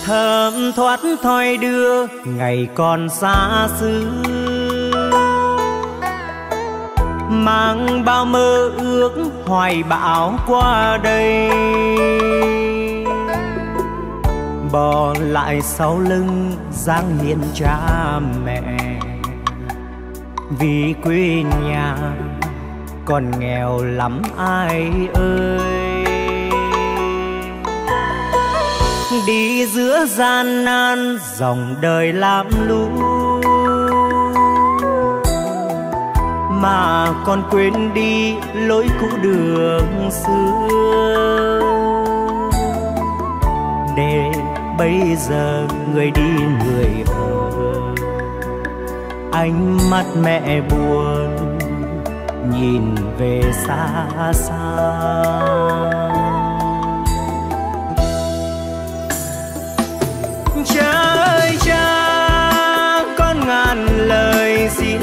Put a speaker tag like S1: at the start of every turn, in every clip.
S1: thơm thoát thoi đưa ngày còn xa xứ, mang bao mơ ước hoài bão qua đây, bỏ lại sau lưng dáng hiền cha mẹ. Vì quê nhà còn nghèo lắm ai ơi, đi giữa gian nan dòng đời lam lũ, mà còn quên đi lối cũ đường xưa. Để bây giờ người đi người ở, ánh mắt mẹ buồn nhìn về xa xa. Cha ơi cha, con ngàn lời xin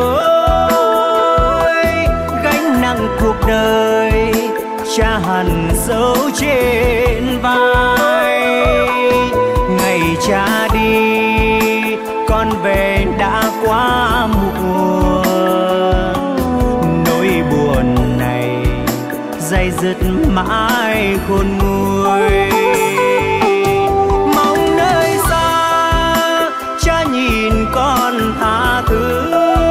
S1: lỗi, gánh nặng cuộc đời cha hằn dấu trên vai. Ngày cha đi con về đã quá muộn, nỗi buồn này day dứt mãi khôn nguôi. Mong nơi xa cha nhìn con tha thứ,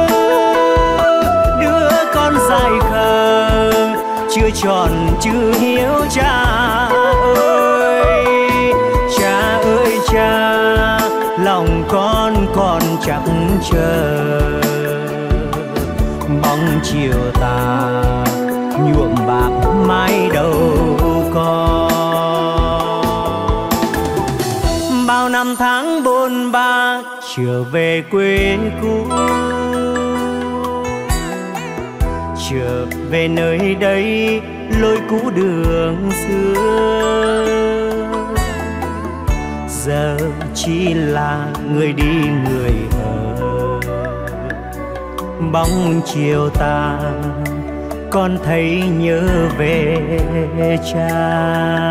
S1: đứa con dại khờ chưa tròn chưa hiếu cha ơi. Cha ơi cha, lòng con còn chẳng chờ, bóng chiều tà nhuộm bạc mái đầu con. Bao năm tháng bôn ba trở về quê cũ, trở về nơi đây lối cũ đường xưa. Giờ chỉ là người đi người ở, bóng chiều tà con thấy nhớ về cha.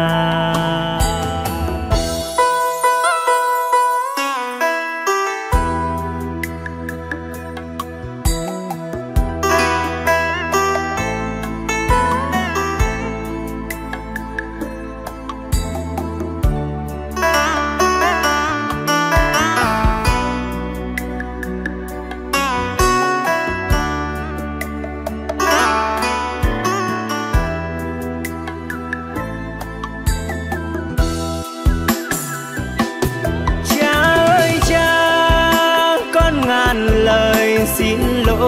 S1: Xin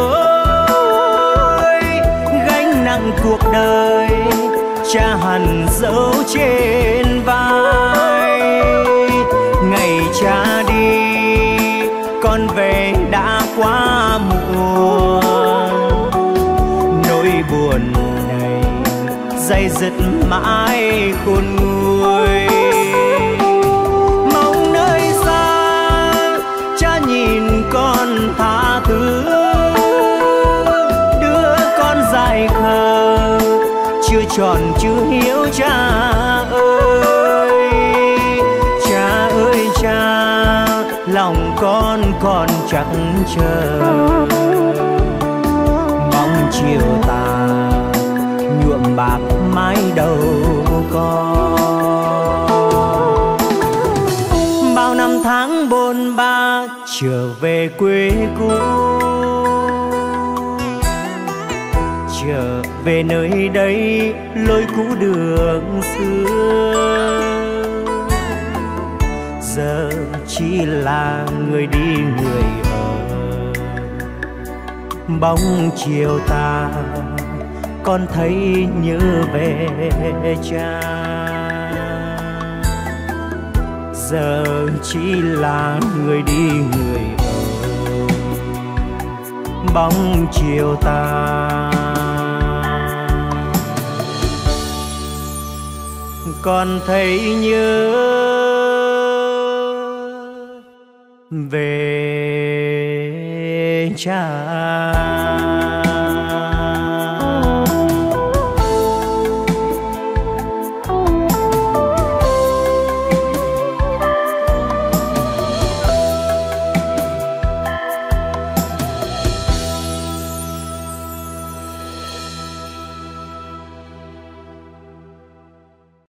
S1: lỗi, gánh nặng cuộc đời cha hằn dấu trên vai. Ngày cha đi con về đã quá muộn, nỗi buồn này day dứt mãi khôn nguôi. Mong nơi xa cha nhìn con tha thứ, đứa con dại khờ chưa tròn chưa hiếu cha ơi. Cha ơi cha, lòng con còn chẳng chờ, bóng chiều tà nhuộm bạc mái đầu con. Bao năm tháng bôn ba trở về quê cũ, trở về nơi đây lối cũ đường xưa. Giờ chỉ là người đi người ở, bóng chiều tà con thấy nhớ về cha. Giờ chỉ là người đi người ở, bóng chiều tà con thấy nhớ về cha.